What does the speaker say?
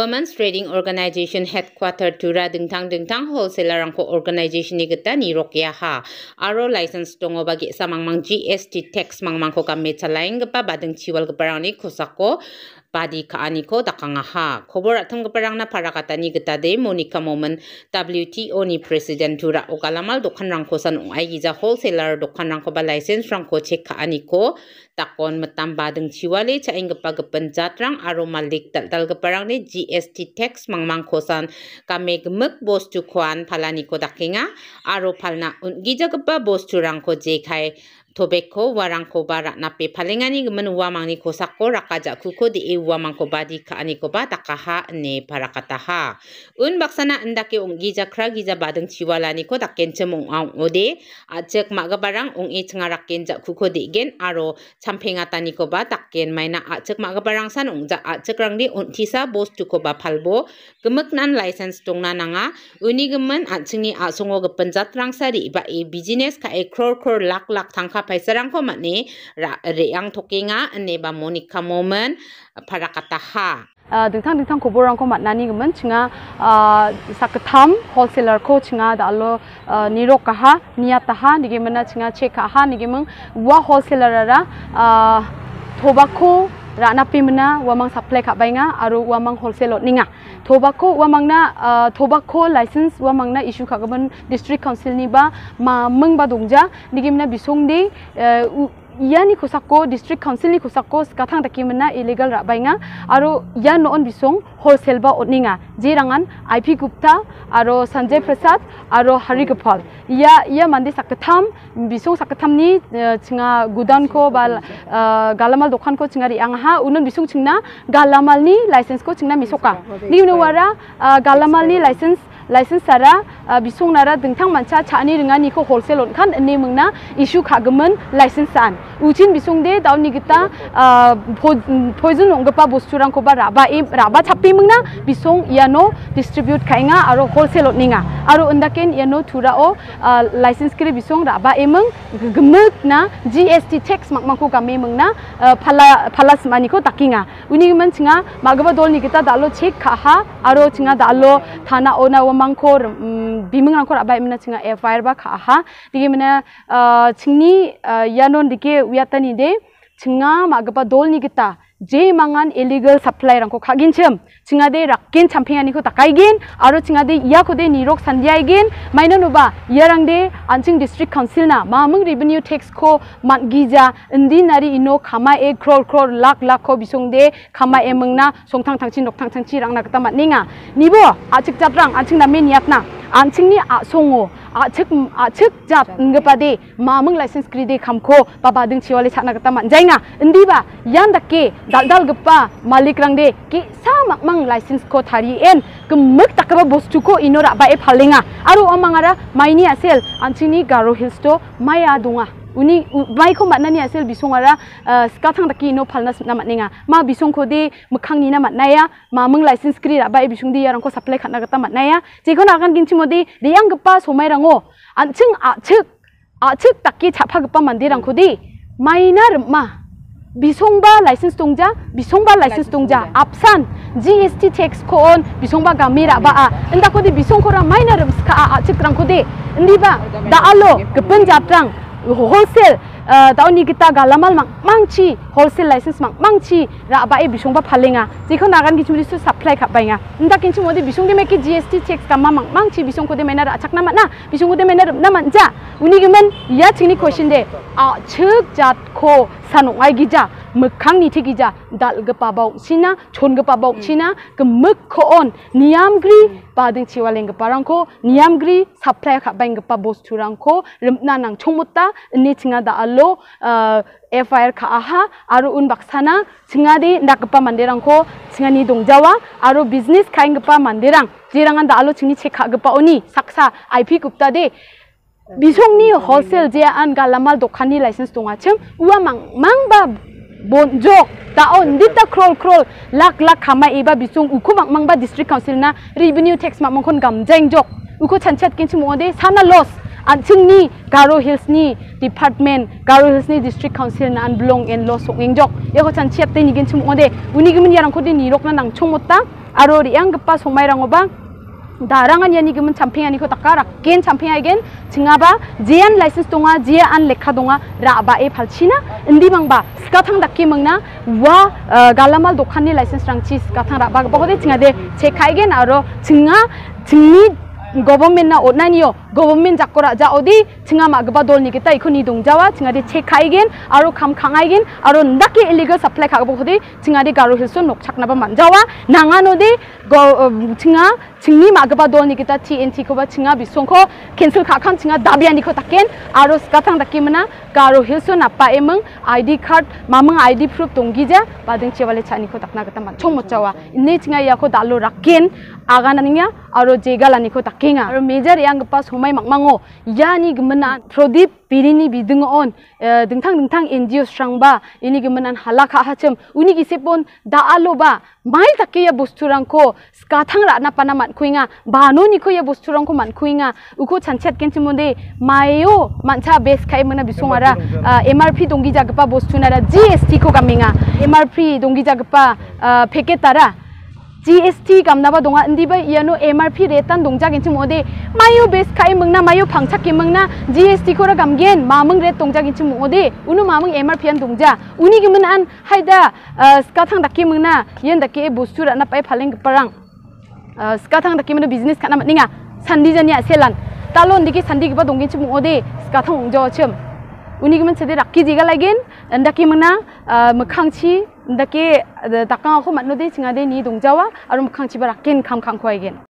Women's Trading Organization Headquarter tura dengtang wholesaler rangko organization ni kita ni rokya ha aro license tongo bagi samangmang GST tax mangmangko kami calaing gepa badeng ciwal geparang ni kusako padi kaaniko dakangaha khobor atham geparang na parakata ni kita de Monica Momen WTO ni president tura okalamal dokhan rangko san ungai giza wholesaler dokhan rangko ba license rangko check kaaniko takon metam badeng ciwale caing gepa gepenjatrang aro malik dal geparang ni GST tax mangmangko san kami gemek bostu kwan palaniko dakinga aro palna gija gepa bostu rangko jekai tobeko warangko barak nape palengani gemen wamangni kosako rakaja kuko di wamangko badi kaaniko ba takaha ne parakataha baksana endake gija kra gija badeng ciwalani ko daken cemong ode ajek maga barang e cengaraken ja kuko di gen aro champengatani ko ba taken maina ajek maga barang san ja ajek rangni untisa bostu ko ba palbo gemeknan license tongna nanga uni gemen ajengni asongo gepenjat rangsari ba business ka crore lak tangka paisarang ko mane reang tokenga ne ba Monica Momen parakataha dengtang kuborang ko matnani gemen chinga saketam wholesaler ko chinga dalo nirok kaha niataha nigemena chinga check kaha nigemeng wa wholesaler ra tobacco rana pimna wamang supply ka bainga aru wamang wholesale ninga tobacco wamangna tobacco license wamangna issue ka gaban district council ni ba ma meng ba dongja nigemna bisongde yani kusako district council ni kusako kathang takimena illegal ra bainga aro ya non bisong wholesale ba oninga jirangan IP Gupta aro Sanjay Prasad aro Hari Gopal ya mande sakatham bisong sakatham ni chinga gudan ko bal galamal dokhan ko chinga ri angha unon bisong chingna galamal ni license ko chingna misoka nimno wara galamal ni license sara bisong nara dengtang mancha chani ringani ko wholesale on kan ne mengna issue khagemen license an uchin bisong de dauni kita poison ongpa bosturang ko ba raba chapi mengna bisong iano distribute kainga aro wholesale ninga aro undaken iano thurao license kri bisong raba emeng gemek na GST tax makmako game mengna phalas mani ko takinga uni man chinga magaba dol ni kita dalo check kha aro chinga dalo thana ona mangko bimeng rangko abai mena chinga FIR ba kha dige mena chingni yanon dige wiatani de chinga magapa dol ni kita je mangan illegal supply rangko khagin chem chinga de rakken champingani ko takaigin aro chinga de iya ko de nirok sandiaigin maina noba yarang de anching district council na mamung revenue tax ko matgija indi nari ino khama e crore lak ko bisong de khama e mengna songthang thangchi nok thangchi rangna kata matninga nibo achik chatrang anching na men yapna anchingni asongo achik jat ngapade mamung license kride khamko baba ding chiwale chana kata manjainga indiba yandake dal gepa malik rangde ki sa mang license ko thari en kemek takaba bostu ko inora ba e phalenga aro amangara maini asel anchini Garo Hills to maya dunga uni bai ko matnani asel bisongara skathang daki no phalna na matninga ma bisong ko de mukhangni na matnaya mamung license kri ra ba e bisung di yarang ko supply khatna gata matnaya jekon akan ginchi modi reyang gepa somai rango anching achik taki chapha gepa mandirang ko di mainar ma bisongba license tongja apsan GST tax ko on bisongba gamira ba enda ko di bisong ko ra minor ska chikrang ko di ndiba daalo gepen jatrang wholesale dauni kita galamal mangchi wholesale license mangchi ra ba e bisongba phalenga jekho nagan gichuri su supply kha bainga nda kinchi modi bisong de meki GST tax kama mangchi bisong ko de mena ra achakna matna bisong ko de mena na manja uni gemen ya chingni question de chuk jat ko sanongai gija mekhangni thigija dalgepa bau sina chongepa bau sina gemek ko on niamgri bading chiwaleng geparangko niamgri supply kha baingpa bosturangko remna nang chomutta ni chinga da allo FIR kha aha aro baksana chinga de ndakpa manderangko chingani dongjawa aro business khaingpa manderang jirangan da allo chingni chekha gepa oni saksa IP Gupta de bisongni wholesale je an galamal dokhani license tonga chem uwa mangba bonjok daon dita crore lak khama eba bisong uku mangba district council na revenue tax mangkon gamjeng jok uko chanchat kinchi mode sana loss anchingni Garo Hills ni department Garo Hills ni district council na an belong en loss sokeng jok yako chanchat te nigin chum mode unigimin yarang ko de nirok na nang chongmotta aro riang gepa somai rangoba darangan yani gemen camping ani ko takara gen camping again cingaba jian license tonga jia an lekha donga ra ba e phalchina indi mangba skathang dakki mangna wa galamal dokhan ni license rangchi skathang ra ba bogode cingade chekai gen aro cinga cingni government na onaniyo government jakora ja odi cinga magba dol ni kita ikhoni dongjawa cingade chekai gen aro kham khangai gen aro ndaki illegal supply khag bogode cingade garu hilson nok chakna ba manjawa nangano de cinga cingni magba dol ni kita TNT ko ba cinga bisongko cancel khakhan cinga dabiani ko taken aro skathang dakki mana garu hilson apa emang ID card mamang ID proof donggija badeng chewale chani ko takna gata man chong mochawa inni cinga ya ko dalo raken agananinya aro jegalani ko takenga aro major yang gepa somai makmango yani gemena prodip pirini bidungon dengtang NGO strangba ini gemenan halakha hacem uni gisepon da aloba mai takke ya bosturangko skathang ra na panamat kuinga bano ni ko ya bosturangko man kuinga uko chanchet kenchimonde mayo mancha base khai mena bisongara MRP donggi jagpa bostunara GST ko gaminga MRP donggi jagpa peketara GST kamnaba donga ndiba iano MRP retan dongjak inchim ode mayo base khai mangna mayo phangchak ke mangna GST ko ra gamgen mamang ret dongjak inchim ode unu mamang MRP an dongja uni gimen an haida skathang dakki mangna yen dakki bostu ra na pai phaleng parang skathang dakki mena business kana matninga sandi jania selan talon diki sandi giba dongin chim ode skathang ongjo chem uni gimen chede rakki jiga lagen ndaki mangna mkhangchi ndaki takang ko matno de chingade ni dongjawa aro mkhangchi ba rakken kham khang ko igen